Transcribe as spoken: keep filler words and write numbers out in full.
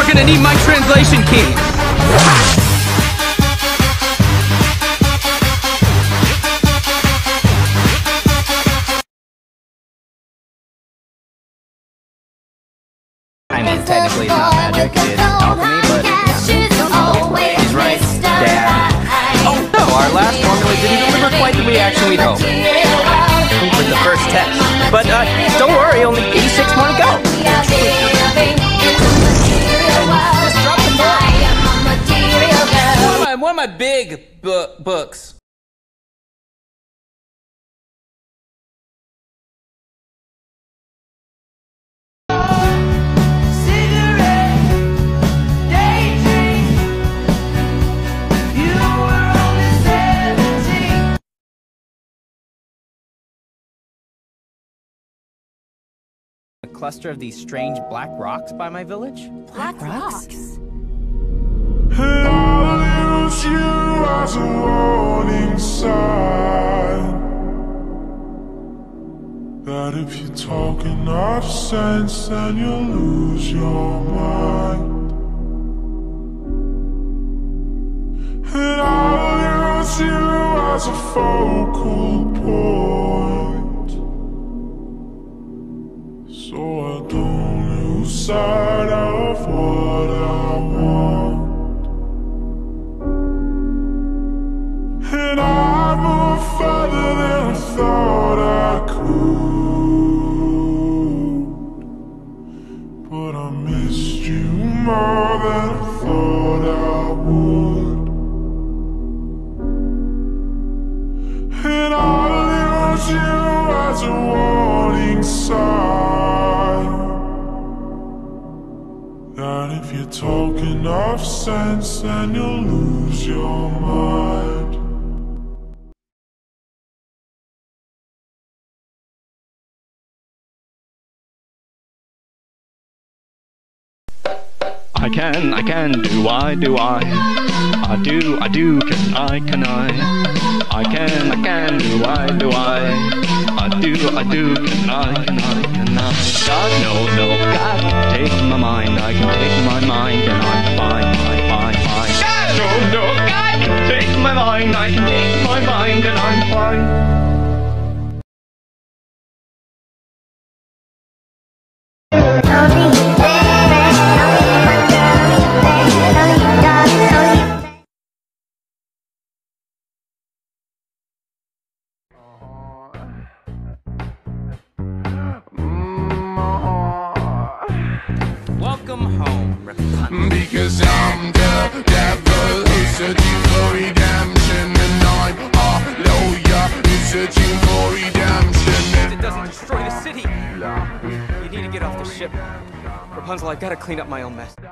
You're gonna need my translation key. I mean, technically it's not magic, it's alchemy, but yeah. He's right, Dad. Oh no, our last formula didn't deliver quite the reaction we'd hoped with the first test. But uh, don't worry, only eighty-six more to go. Just drop the book. One of my, one of my big bu books. A cluster of these strange black rocks by my village? Black, black rocks? rocks. And I'll use you as a warning sign that if you talk enough sense, then you'll lose your mind. And I'll use you as a focal point, so I don't lose sight of what I want. And I moved further than I thought I could, but I missed you more than I thought I would. And I'll use you as a warning sign that if you talk enough sense, then you'll lose your mind. I can, I can, do I, do I? I do, I do, can I, can I? I can, I can, do I, do I? I do, I do, can I, can I, can I? God, no, no, God, take my mind, I can take my mind, and I'm fine, fine, fine, fine. God, no, no, God, take my mind, I can take my mind, and I'm fine. Welcome home, Rapunzel. Because I'm the devil who's searching for redemption, and I'm a lawyer who's searching for redemption. It doesn't destroy the city. You need to get off the ship. Rapunzel, I've got to clean up my own mess.